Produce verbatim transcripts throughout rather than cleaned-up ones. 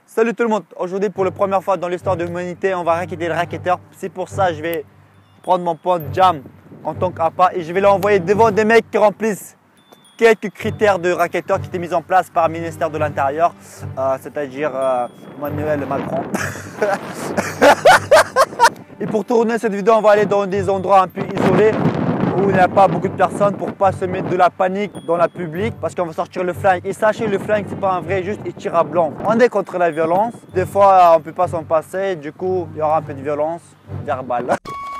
Salut tout le monde, aujourd'hui pour la première fois dans l'histoire de l'humanité, on va racketter le racketteur. C'est pour ça que je vais prendre mon pote Jam en tant qu'appât et je vais l'envoyer devant des mecs qui remplissent quelques critères de racketteur qui étaient mis en place par le ministère de l'Intérieur, euh, c'est-à-dire euh, Emmanuel Macron. Et pour tourner cette vidéo, on va aller dans des endroits un peu isolés où il n'y a pas beaucoup de personnes pour ne pas se mettre de la panique dans la public parce qu'on va sortir le flingue. Et sachez, le flingue, c'est pas un vrai, juste il tire à blanc. On est contre la violence. Des fois, on ne peut pas s'en passer. Du coup, il y aura un peu de violence verbale.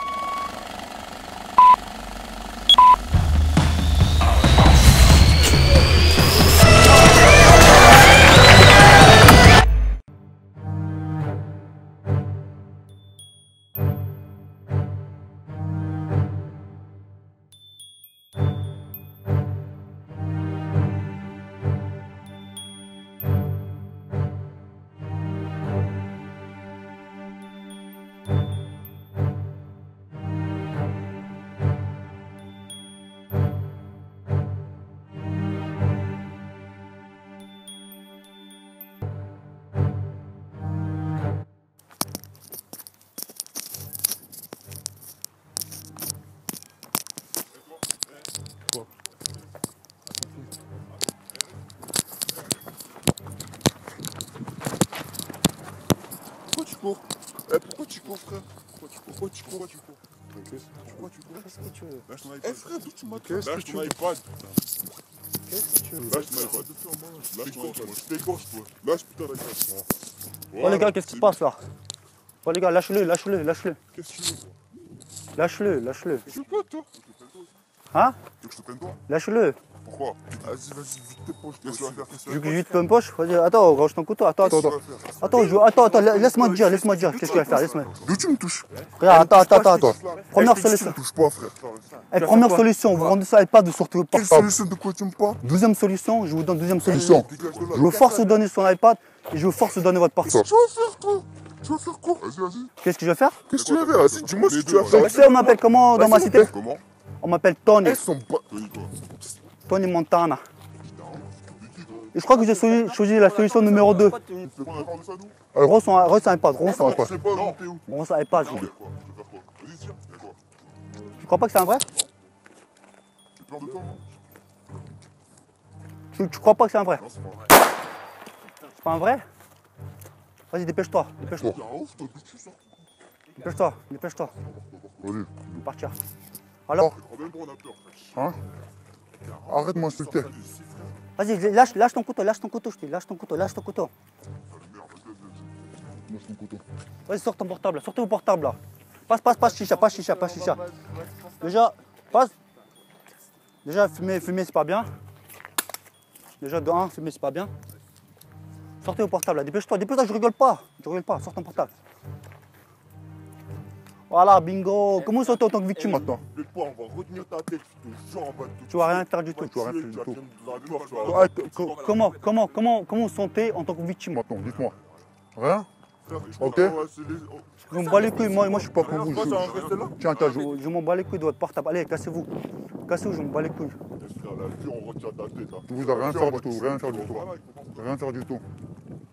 Pourquoi tu cours? Eh, pourquoi tu cours, frère? Pourquoi tu cours? Pourquoi tu cours? Pourquoi tu cours? Pourquoi tu cours? Qu'est-ce que tu veux? Lâche ton iPad. Eh, frère, d'où tu m'as Qu'est-ce Lâche que ton tu iPad. Qu'est-ce que tu veux? Lâche ton iPad. Lâche ton iPad. Je t'écorche, toi. Lâche putain l'iPad. Oh les gars, qu'est-ce qui se passe là? Oh les gars, lâche-le, lâche-le, lâche-le. Qu'est-ce que tu veux, toi? Lâche-le, lâche-le. Tu veux quoi, toi? Hein? Tu veux que je te prenne toi? Lâche-le. Pourquoi? Vas-y, vas-y, vite tes poches. Qu'est-ce que tu vas faire? Tu veux que je vide ton poche? Vas-y, attends, range ton couteau. Attends, attends, Qu'est-ce que attends. tu vas faire? Attends, je... attends, attends, laisse-moi te dire, laisse-moi te dire. Qu'est-ce que tu vas faire? Laisse-moi. D'où tu me touches? Regarde, attends, attends, attends, attends. Première Tu solution. me touches pas, frère. Eh, première solution, vous rendez ça iPad, vous sortez votre Quelle portable. solution de quoi tu me parles? Deuxième solution, je vous donne deuxième solution. Dégage de là. Je vous force de donner son iPad et je vous force de donner votre portable. Tu vas faire quoi? Tu vas faire quoi? Vas-y, vas-y. Qu'est-ce que je vais faire? Qu'est-ce que tu vas faire? Vas-y, dis-moi ce que tu vas faire. Tu sais, on m'appelle comment dans ma cité? Comment? On m'appelle Tony. Elles sont pas. Tony Montana. Et je crois que j'ai choisi, choisi la solution numéro deux. Tu fais quoi? On va faire de ça, nous? Alors, gros, son, gros, son iPad, gros, son Je iPad. sais pas, non, t'es où? Gros, son iPad. Tu veux quoi? Tu veux faire quoi? Vas-y, tiens, fais quoi? Tu crois pas que c'est un vrai? Tu peur de toi, non? Tu, tu crois pas que c'est un vrai? Non, c'est pas vrai. C'est pas un vrai? Vas-y, dépêche-toi, dépêche-toi, T'es un ouf, toi, d'où tu sors? dépêche-toi, dépêche-toi. Vas-y. On va partir. Alors, Je crois même pas qu'on a peur, frère. Hein? Arrête de m'insulter. vas-y, lâche, lâche ton couteau, lâche ton couteau, je te dis, lâche ton couteau, lâche ton couteau. Lâche ton couteau. Vas-y, sors ton portable, sortez vos portables là. Passe, passe, passe, chicha, passe, chicha, passe, chicha. Déjà, passe. Déjà, fumer, fumer, c'est pas bien. Déjà, de un, fumer, c'est pas bien. Sortez vos portables là, dépêche-toi, dépêche-toi, je rigole pas. Je rigole pas, sors ton portable. Voilà, bingo. Comment sortez en tant que victime maintenant? Mais toi, on va retenir ta tête, je te jure, on va te Tu vas rien faire du tout. Tu vas rien faire du tout. Ouais, Comment, comment, comment, comment vous sentez en tant que victime? Maintenant, dites-moi. Rien? Ok. Je m'en bats les couilles, moi, moi je suis pas pour vous. Toi, Je, ça va rester là? Tiens, t'as joué. je, je m'en bats les couilles de votre portable. Allez, cassez-vous. Cassez-vous, je m'en bats les couilles. Frère, la vie, on retient ta tête. hein. Tu vous as rien La vie, faire on du va tout, te- rien faire du tout. Voilà, il faut pas- Rien faire du tout.